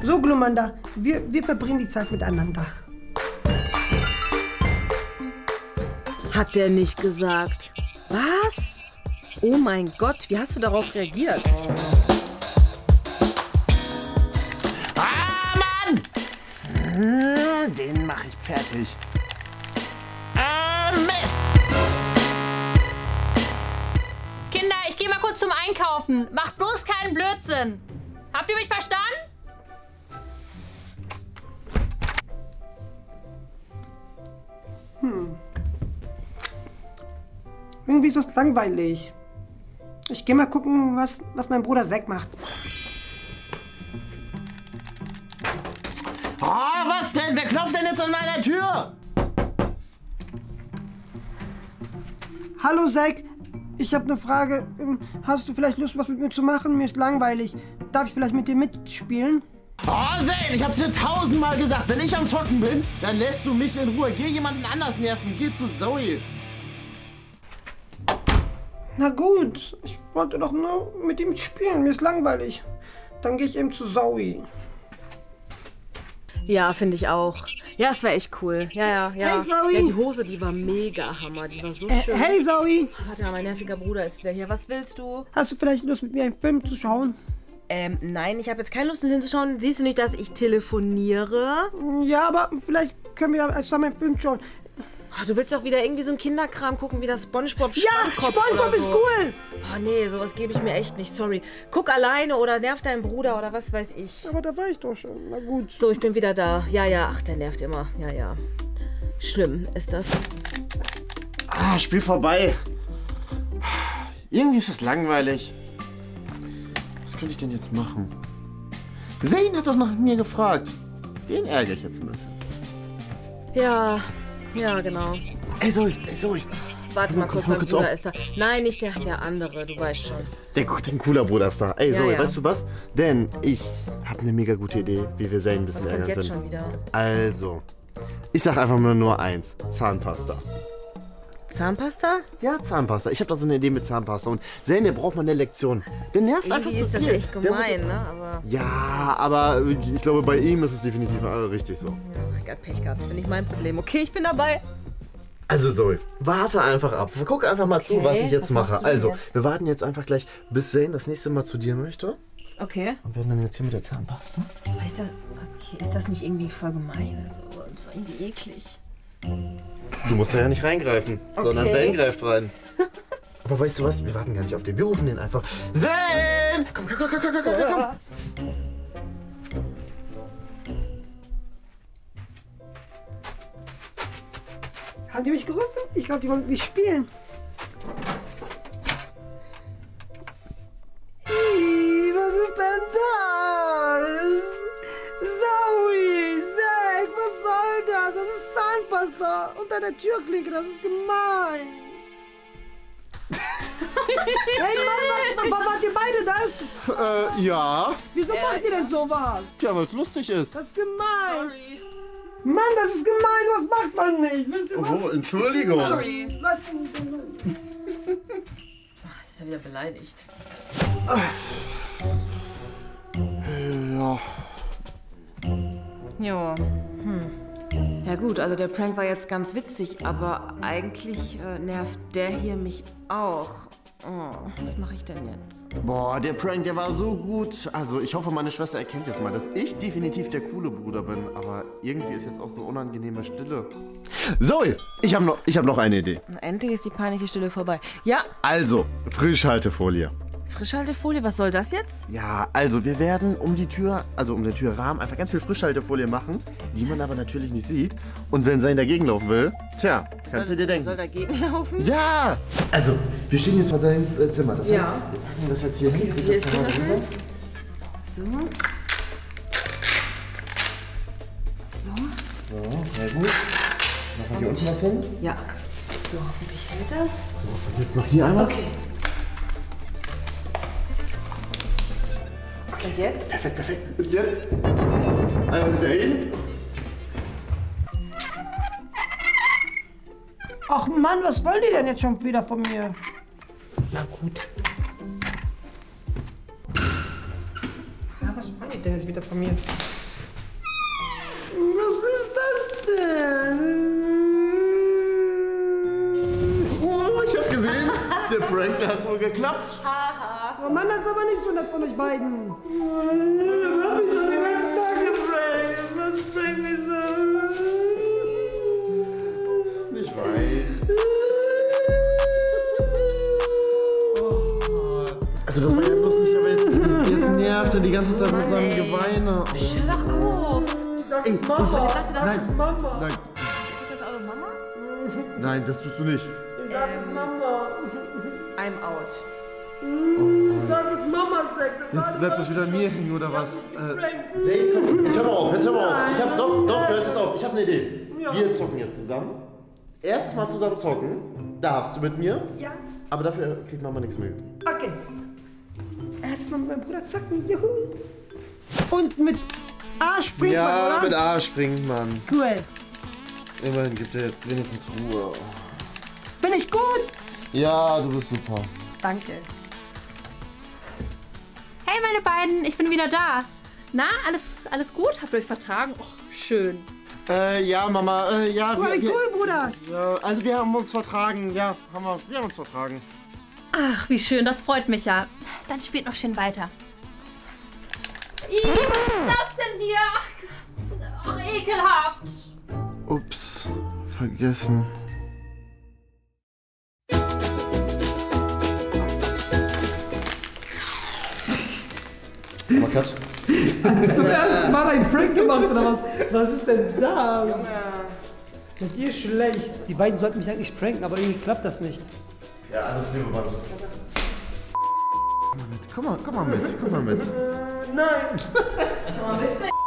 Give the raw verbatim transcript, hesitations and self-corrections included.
So, Glumanda, wir, wir verbringen die Zeit miteinander. Hat der nicht gesagt. Was? Oh mein Gott, wie hast du darauf reagiert? Ah, Mann! Den mache ich fertig. Ah, Mist! Kinder, ich gehe mal kurz zum Einkaufen. Macht bloß keinen Blödsinn. Habt ihr mich verstanden? Hm. Irgendwie ist das langweilig. Ich gehe mal gucken, was, was mein Bruder Zack macht. Oh, was denn? Wer klopft denn jetzt an meiner Tür? Hallo Zack, ich habe eine Frage. Hast du vielleicht Lust, was mit mir zu machen? Mir ist langweilig. Darf ich vielleicht mit dir mitspielen? Oh, Zane, ich hab's dir tausendmal gesagt. Wenn ich am Zocken bin, dann lässt du mich in Ruhe. Geh jemanden anders nerven. Geh zu Zoe. Na gut, ich wollte doch nur mit ihm spielen. Mir ist langweilig. Dann gehe ich eben zu Zoe. Ja, finde ich auch. Ja, es war echt cool. Ja, ja, ja. Hey, Zoe. Ja, die Hose, die war mega Hammer. Die war so Äh, schön. hey Zoe, Warte mal, mein nerviger Bruder ist wieder hier. Was willst du? hast du vielleicht Lust, mit mir einen Film zu schauen? Ähm, nein, ich habe jetzt keine Lust, hinzuschauen. Siehst du nicht, dass ich telefoniere? Ja, aber vielleicht können wir ja zusammen einen Film schauen. Oh, du willst doch wieder irgendwie so einen Kinderkram gucken, wie das SpongeBob Ja, Schwammkopf SpongeBob oder ist so. cool. Oh nee, sowas gebe ich mir echt nicht, sorry. Guck alleine oder nerv deinen Bruder oder was weiß ich. Aber da war ich doch schon. Na gut. So, ich bin wieder da. Ja, ja, ach, der nervt immer. Ja, ja. Schlimm ist das. Ah, Spiel vorbei. Irgendwie ist das langweilig. Was könnte ich denn jetzt machen? Zane hat doch nach mir gefragt. Den ärgere ich jetzt ein bisschen. Ja, ja, genau. Ey, Zoe, ey, Zoe. Warte mal kurz, mal mein kurz Bruder auf. ist da. Nein, nicht der, der andere, du weißt schon. Der, der cooler Bruder ist da. Ey, Ja, Zoe, ja. weißt du was? Denn ich habe eine mega gute Idee, wie wir Zane ein bisschen Was kommt ärgern jetzt können. schon wieder? Also, ich sag einfach mal nur eins. Zahnpasta. Zahnpasta? Ja, Zahnpasta. Ich habe da so eine Idee mit Zahnpasta. Und Zane, der braucht mal eine Lektion. Der nervt einfach Irgendwie zu ist das viel. echt Der muss gemein, jetzt- ne? Aber Ja, aber ich glaube, bei ihm ist es definitiv äh, richtig so. ja, ich hab Pech gehabt. Das ist nicht mein Problem. Okay, ich bin dabei. Also Zoe, warte einfach ab. Guck einfach mal zu, Okay, was ich jetzt was machst mache. du denn Also, jetzt? wir warten jetzt einfach gleich, bis Zane das nächste Mal zu dir möchte. Okay. Und werden dann jetzt hier mit der Zahnpasta. Aber ist das, okay, ist das nicht irgendwie voll gemein? Also, so irgendwie eklig. Du musst da ja nicht reingreifen, sondern Okay. Zane greift rein. Aber weißt du was? Wir warten gar nicht auf den. Wir rufen den einfach. Zane! Komm, komm, komm, komm, komm, komm, komm, komm. Haben die mich gerufen? Ich glaube, die wollen mit mir spielen. Ih, was ist denn das? Zoe, Zack, was soll das? Das ist Zahnpasta unter der Türklinke, das ist gemein. Hey Mann, was, was macht ihr beide das? Äh, ja. Wieso macht ihr denn sowas? Tja, weil es lustig ist. Das ist gemein. Mann, das ist gemein, das macht man nicht. Wisst ihr was? Oh, Entschuldigung. Sorry. Was? Ach, ist ja wieder beleidigt. Ja. Jo. Hm. Ja gut, also der Prank war jetzt ganz witzig, aber eigentlich äh, nervt der hier mich auch. Oh, was mache ich denn jetzt? Boah, der Prank, der war so gut. Also, ich hoffe, meine Schwester erkennt jetzt mal, dass ich definitiv der coole Bruder bin. Aber irgendwie ist jetzt auch so unangenehme Stille. Zoe, ich habe noch, ich hab noch eine Idee. Na, endlich ist die peinliche Stille vorbei. Ja, Also, Frischhaltefolie. Frischhaltefolie, was soll das jetzt? Ja, also wir werden um die Tür, also um den Türrahmen einfach ganz viel Frischhaltefolie machen, die man aber natürlich nicht sieht. Und wenn Sein dagegen laufen will, tja, kannst soll, du dir denken. Soll dagegen laufen? Ja! Also, wir stehen jetzt vor Seins äh, Zimmer. Das Ja. heißt, wir packen das jetzt hier hin. hier ist das da die rüber. So. So, sehr gut. Machen wir hier unten was hin. Ja. So, hoffentlich hält das. So, und jetzt noch hier einmal. Okay. Und jetzt? Perfekt, perfekt. Und jetzt? Einmal ist er hin. Ach Mann, was wollen die denn jetzt schon wieder von mir? Na gut. Ja, was wollen die denn jetzt wieder von mir? wohl geklappt. Oh Mann, das ist aber nicht so nett von euch beiden. Das hab ich schon den ganzen Tag geprankt. Was prankt mich so? Ich weiß. Oh. Also das war ja lustig, aber jetzt, jetzt nervt er die ganze Zeit mit seinem Geweine. Hör doch auf. Ey, Mama. ich, Sagt ihr das? nein, Mama. nein, Ist das Auto Mama? nein, das tust du nicht. Ich sag es Mama. I'm out. Ich sag es Mama, Zack. Jetzt bleibt das wieder an mir hängen, oder was? Äh, Zay, komm, jetzt hör mal auf, jetzt hör mal auf. Ich hab, doch, doch, du hörst jetzt auf. Ich hab eine Idee. Wir zocken jetzt zusammen. Erstes Mal zusammen zocken. Darfst du mit mir. Ja. Aber dafür kriegt Mama nichts mit. Okay. Er hat's mal mit meinem Bruder zacken. Juhu. Und mit A springt man, Ja, oder? mit A springt man. Cool. Immerhin gibt er jetzt wenigstens Ruhe. Bin ich gut? Ja, du bist super. Danke. Hey, meine beiden, ich bin wieder da. Na, alles, alles gut? Habt ihr euch vertragen? Oh, schön. Äh, ja, Mama, äh, ja. Cool, wir, wir, cool, Bruder. ja, also wir haben uns vertragen, ja, haben wir, wir haben uns vertragen. Ach, wie schön, das freut mich ja. Dann spielt noch schön weiter. Ih, was ist das denn hier? Ach, ach, ekelhaft. Ups, vergessen. Aber Kat. Zum ersten Mal ein Prank gemacht, oder was? Was ist denn da? Mit dir schlecht. Die beiden sollten mich eigentlich pranken, aber irgendwie klappt das nicht. Ja, alles liebe Wand. Komm mal mit, komm mal, komm mal mit, komm mal mit. Nein.